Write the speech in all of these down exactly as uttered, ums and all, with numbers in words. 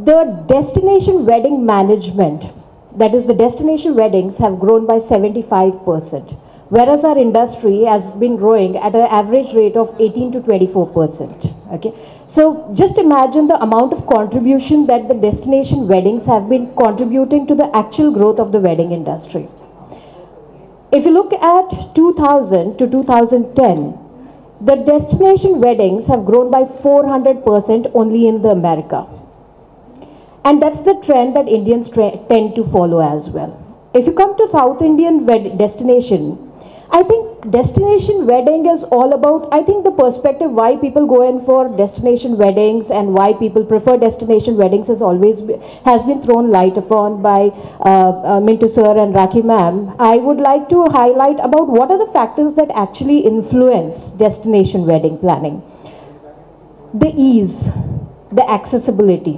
the destination wedding management, that is the destination weddings, have grown by seventy-five percent, whereas our industry has been growing at an average rate of eighteen to twenty-four percent. Okay, so just imagine the amount of contribution that the destination weddings have been contributing to the actual growth of the wedding industry. If you look at two thousand to two thousand ten, the destination weddings have grown by four hundred percent only in the America. And that's the trend that Indians tend to follow as well. If you come to South Indian destination, I think destination wedding is all about, I think the perspective why people go in for destination weddings and why people prefer destination weddings has always be, has been thrown light upon by uh, uh, Mintu sir and Rakhi ma'am. I would like to highlight about what are the factors that actually influence destination wedding planning. The ease, the accessibility,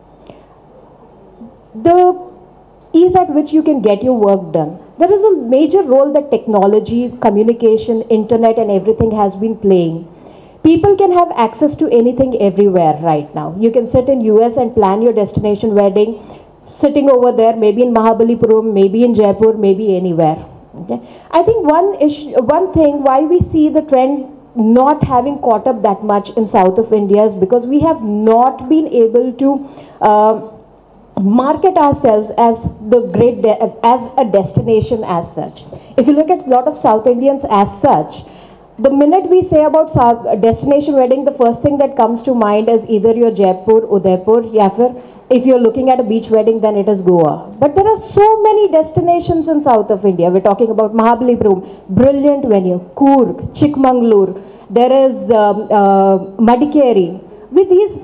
the ease at which you can get your work done. There is a major role that technology, communication, internet and everything has been playing. People can have access to anything everywhere right now. You can sit in U S and plan your destination wedding, sitting over there, maybe in Mahabalipuram, maybe in Jaipur, maybe anywhere. Okay? I think one issue, one thing why we see the trend not having caught up that much in south of India is because we have not been able to uh, market ourselves as the great as a destination as such. If you look at a lot of South Indians as such, the minute we say about South, destination wedding, the first thing that comes to mind is either your Jaipur, Udaipur, ya fir if you're looking at a beach wedding, then it is Goa. But there are so many destinations in south of India. We're talking about Mahabalipuram, brilliant venue, Coorg, Chikmagalur, there is um, uh, Madikeri. With these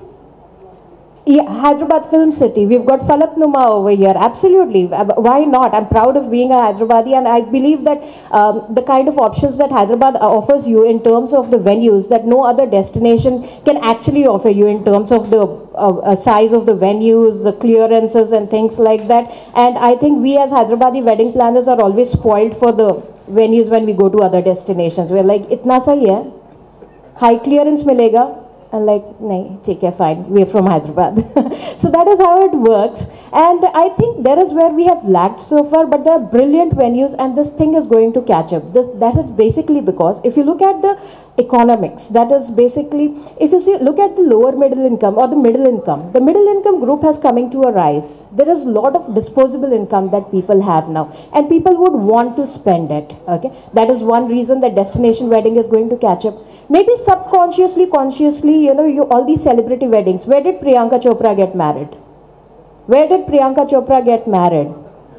Yeah, Hyderabad Film City, we've got Falak Numa over here, absolutely, why not? I'm proud of being a Hyderabadi, and I believe that um, the kind of options that Hyderabad offers you in terms of the venues that no other destination can actually offer you in terms of the uh, size of the venues, the clearances and things like that. And I think we as Hyderabadi wedding planners are always spoiled for the venues when we go to other destinations. We're like, itna sahi hai, high clearance milega. And like, nahi, take care, fine, we're from Hyderabad. So that is how it works. And I think there is where we have lacked so far, but there are brilliant venues and this thing is going to catch up. This, that is basically because if you look at the economics, that is basically, if you see, look at the lower middle income or the middle income, the middle income group has coming to a rise. There is a lot of disposable income that people have now and people would want to spend it. Okay, that is one reason that destination wedding is going to catch up. Maybe subconsciously, consciously, you know, you, all these celebrity weddings. Where did Priyanka Chopra get married? Where did Priyanka Chopra get married?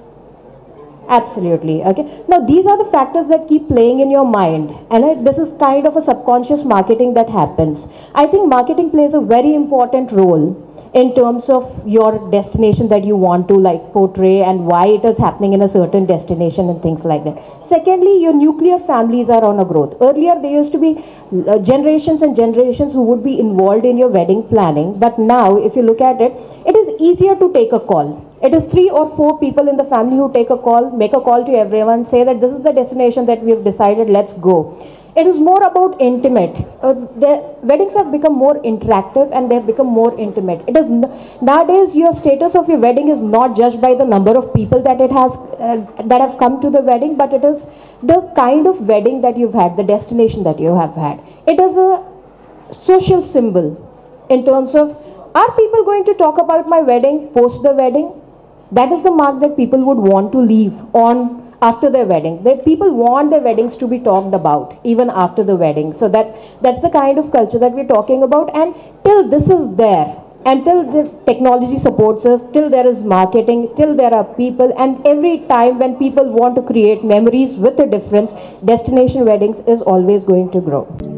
Absolutely. Okay. Now, these are the factors that keep playing in your mind. And I, this is kind of a subconscious marketing that happens. I think marketing plays a very important role in terms of your destination that you want to like portray and why it is happening in a certain destination and things like that. Secondly, your nuclear families are on a growth. Earlier, there used to be uh, generations and generations who would be involved in your wedding planning. But now, if you look at it, it is easier to take a call. It is three or four people in the family who take a call, make a call to everyone, say that this is the destination that we have decided, let's go. It is more about intimate. Uh, the weddings have become more interactive and they have become more intimate. It is nowadays your status of your wedding is not judged by the number of people that it has uh, that have come to the wedding, but it is the kind of wedding that you've had, the destination that you have had. It is a social symbol in terms of, are people going to talk about my wedding post the wedding? That is the mark that people would want to leave on after their wedding. They, people want their weddings to be talked about even after the wedding. So that that's the kind of culture that we're talking about. And till this is there, until the technology supports us, till there is marketing, till there are people, and every time when people want to create memories with a difference, destination weddings is always going to grow.